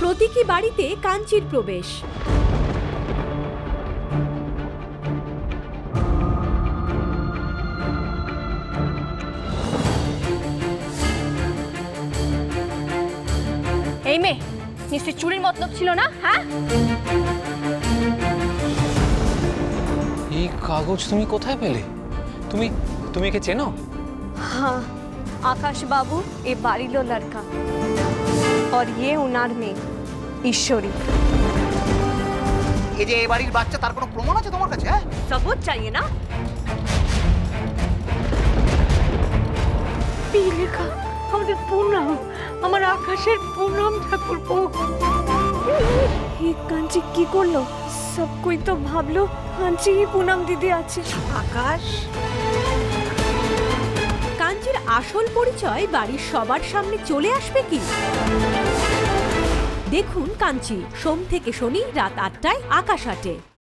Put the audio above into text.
প্রতীকী বাড়িতে কাঞ্চির প্রবেশ। এই মেয়ে নিশ্চয় চুরির মতলব ছিল না? হ্যাঁ, এই কাগজ তুমি কোথায় পেলে? তুমি তুমি একে চেনো? हाँ, आकाश बाबू ये बारीलो लड़का और ये उनार में ईश्वरी। ये जे बाड़ीर बाच्चा तार कोनो प्रमाण আছে তোমার কাছে? सबूत चाहिए ना? তুলিকা, আমাদের পুনাম, আমার আকাশের পুনাম ঠাকুরপো। ये कांची की করলো? सब कोई तो ভাবলো कांची ही पूनम दीदी আছে। আকাশ, কাঞ্চির আসল পরিচয় বাড়ির সবার সামনে চলে আসবে কি? দেখুন কাঞ্চি, সোম থেকে শনি রাত ৮টায় আকাশ আটে।